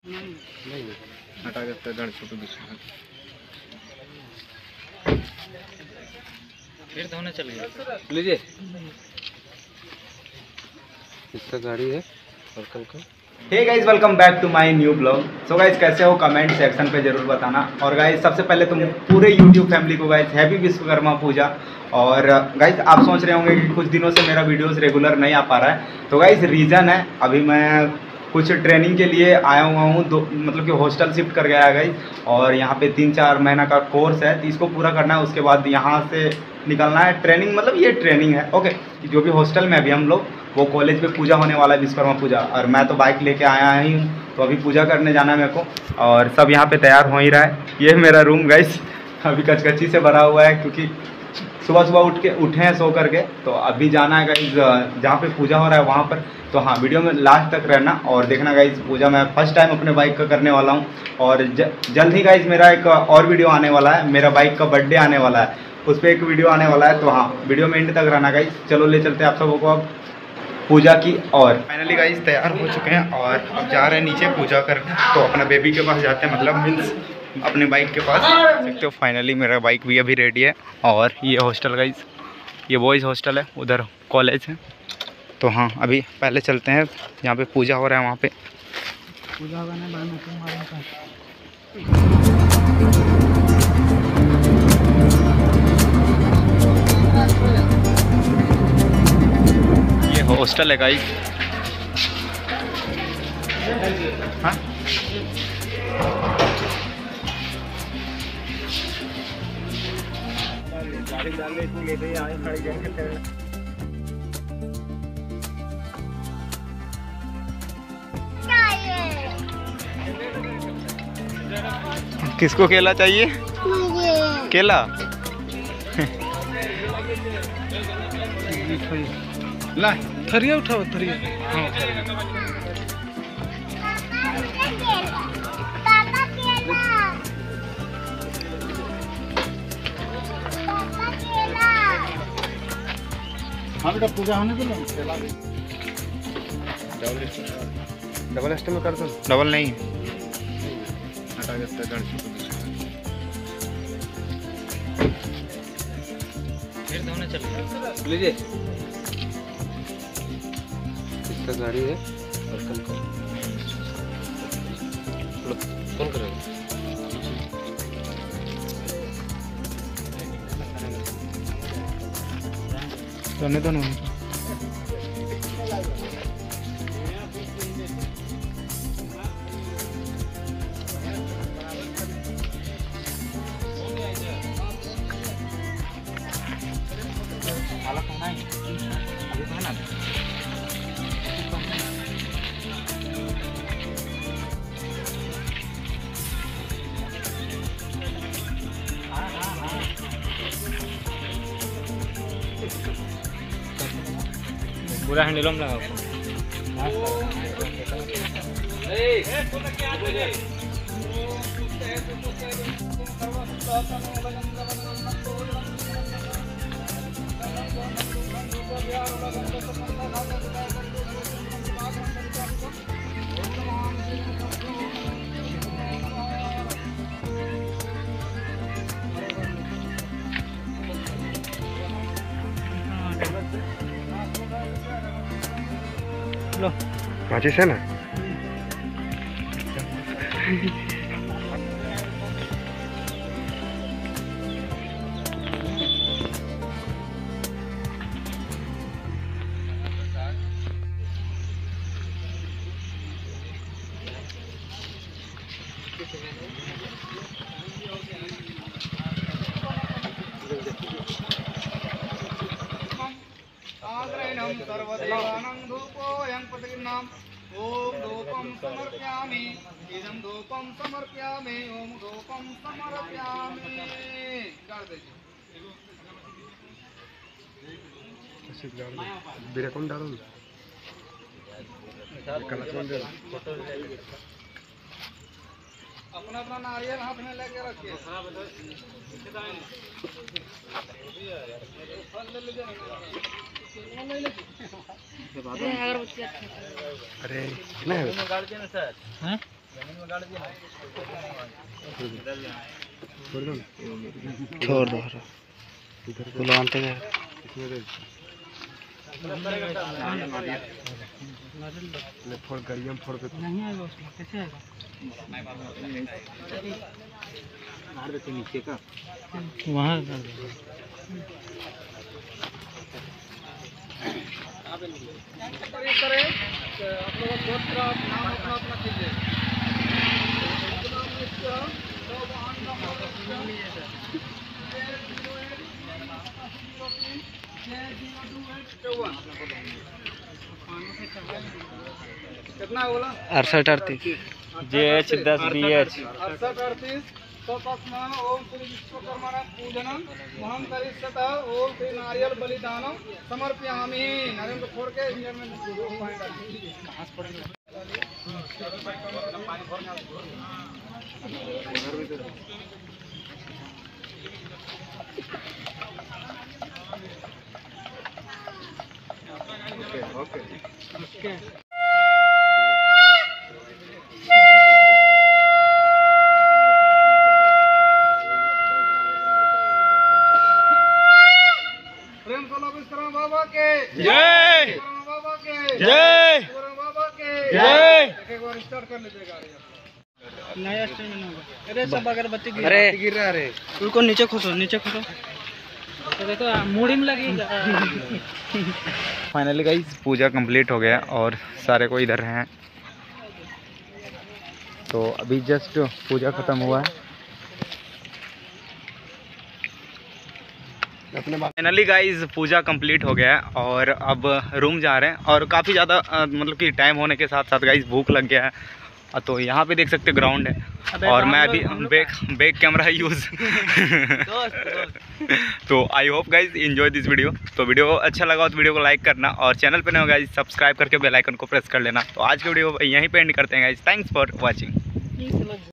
नहीं हटा देते 150 रुपये फिर धोने चल गया। लीजिए इसका गाड़ी है और कल का। Hey guys, welcome back to my new blog. So guys, कैसे हो कमेंट सेक्शन पे जरूर बताना। और गाइस, सबसे पहले तुम पूरे यूट्यूब फैमिली को गाइस हैप्पी विश्वकर्मा पूजा। और गाइस, आप सोच रहे होंगे कि कुछ दिनों से मेरा वीडियोस रेगुलर नहीं आ पा रहा है। तो गाइस, रीज़न है अभी मैं कुछ ट्रेनिंग के लिए आया हुआ हूँ, मतलब कि हॉस्टल शिफ्ट कर गया है गाइस। और यहाँ पे 3-4 महीना का कोर्स है, तो इसको पूरा करना है। उसके बाद यहाँ से निकलना है। ट्रेनिंग मतलब ये ट्रेनिंग है, ओके। जो भी हॉस्टल में अभी हम लोग, वो कॉलेज पे पूजा होने वाला है, विश्वकर्मा पूजा। और मैं तो बाइक लेके आया ही हूँ, तो अभी पूजा करने जाना है मेरे को। और सब यहाँ पे तैयार हो ही रहा है। ये मेरा रूम गाइस अभी कचकची से भरा हुआ है, क्योंकि सुबह सुबह उठे हैं सो करके। तो अभी जाना है गाइस जहाँ पे पूजा हो रहा है वहाँ पर। तो हाँ, वीडियो में लास्ट तक रहना और देखना गाइस। पूजा मैं फर्स्ट टाइम अपने बाइक का करने वाला हूँ। और जल्द ही गाइस मेरा एक और वीडियो आने वाला है। मेरा बाइक का बर्थडे आने वाला है, उस पर एक वीडियो आने वाला है। तो हाँ, वीडियो में एंड तक रहना गाइस। चलो ले चलते हैं आप सबों को अब पूजा की। और फाइनली गाइस तैयार हो चुके हैं और अब जा रहे हैं नीचे पूजा करने। तो अपना बेबी के पास जाते हैं, मतलब मीन्स अपने बाइक के पास। देखते हो फाइनली मेरा बाइक भी अभी रेडी है। और ये हॉस्टल गाइस, ये बॉयज़ हॉस्टल है, उधर कॉलेज है। तो हाँ, अभी पहले चलते हैं जहाँ पे पूजा हो रहा है वहाँ पे। पूजा ये हॉस्टल है गाइस। हाँ, किसको केला चाहिए? केला ला, थरिया उठाओ, थरिया। हाँ, हाँ बेटा, पूजा होने दो ना। डबल स्टे में कर दो। डबल नहीं, हटा देते 150 रुपये फिर धोने चल गया। लीजिए इसका गाड़ी है और कल का। लो, कौन करेगा? रहने दो ना। पूरा हैंडल में लगा। माचिस है ना? ओम धूपम समर्पयामि, इदं धूपम समर्पयामि, ओम धूपम समर्पयामि। डाल दीजिए। बिना कौन डालो अपना अपना नारियल हाथ में लेके रखिए। अरे छोड़ दो बुलाते गए फोड़ गरियम फोड़ पे नहीं आएगा उसमें कैसे आएगा मार देते नीचे का वहाँ कर दो आप लोग गोत्र नाम अपना कीजिए कितना बोला 6838 JH 10 BH 6838 ओम श्री विश्वकर्मा पूजनम महम करिष्यतः ओम श्री नारियल बलिदानम समर्पयामि। नारियल को फोड़ के इंजन में पॉइंट कहां से पड़ेगा ओके प्रेम सोलो विश्वकर्मा बाबा के जय, बाबा के जय, बाबा के जय। एक बार स्टार्ट कर लीजिएगा नया स्टार्ट होगा। अरे सब अगरबत्ती गिर रहा है उनको नीचे खींचो तो देखो मूड़ी में लगेगा। फाइनली गाइस पूजा कंप्लीट हो गया और सारे को इधर हैं, तो अभी जस्ट पूजा ख़त्म हुआ है। फाइनली गाइस पूजा कंप्लीट हो गया है और अब रूम जा रहे हैं और काफ़ी ज़्यादा मतलब कि टाइम होने के साथ साथ गाइस भूख लग गया है। तो यहाँ पे देख सकते ग्राउंड है और मैं अभी बैक कैमरा यूज़ तो I hope guys enjoy this video. तो वीडियो अच्छा लगा तो वीडियो को लाइक करना और चैनल पे नए हो गाइज सब्सक्राइब करके बेल आइकन को प्रेस कर लेना। तो आज की वीडियो यहीं पे एंड करते हैं गाइज। Thanks for watching.